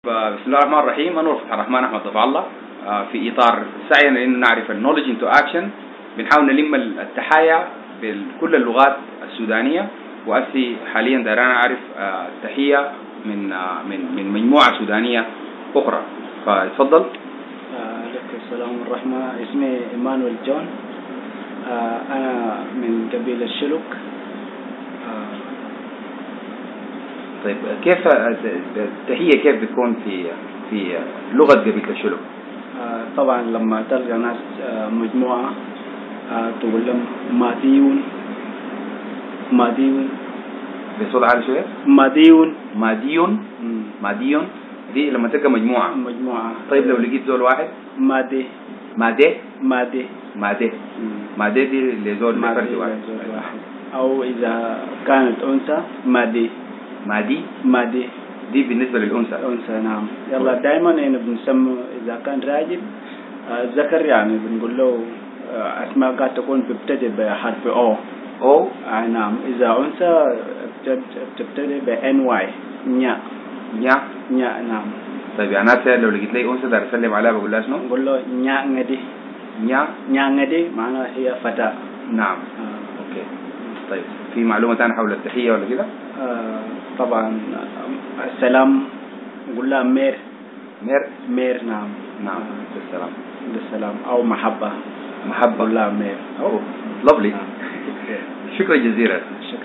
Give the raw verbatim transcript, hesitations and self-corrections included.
فبسم الله الرحمن الرحيم. أنا فتح الرحمن أحمد ضفع الله. في إطار سعينا إنه نعرف النولج انتو أكشن، بنحاول نلم التحايا بكل اللغات السودانية، وأسي حاليا دارانا أعرف التحية من من من مجموعة سودانية أخرى. فتفضل. عليكم السلام ورحمة. اسمي إيمانويل جون. أنا من قبيلة الشلوك. طيب كيف التحية كيف بتكون في في لغة قبيلة الشلوك؟ طبعا لما تلقى ناس مجموعة تقول لهم ماديون ماديون بصوت عالي شوية. ماديون ماديون ماديون دي لما تلقى مجموعة مجموعة. طيب لو لقيت زول واحد مادي مادي مادي مادي مادي دي لزول لفرد واحد. أو إذا كانت أنثى مادي مادي مادي دي بالنسبة للأنثى. أنثى نعم. يلا دائما يعني بنسمي إذا كان راجل ذكر يعني بنقول له أسماء قد تكون بتبتدي بحرف أو أو آه نعم. إذا أنثى بتبتدي بإن واي نيا نيا نيا نعم. طيب يعني أنا لو لقيت لي أنثى دار أسلم عليها بقول لها شنو؟ بقول له نيا ngadi. نيا نيا ngadi معناها هي فتاة. نعم. آه. أوكي. طيب في معلومة ثانية حول التحية ولا كده؟ آه طبعا السلام نقول لها مير مير مير نعم. نعم بالسلام بالسلام. أو محبة محبة نقول لها مير. أوه لافلي. شكرا جزيلا.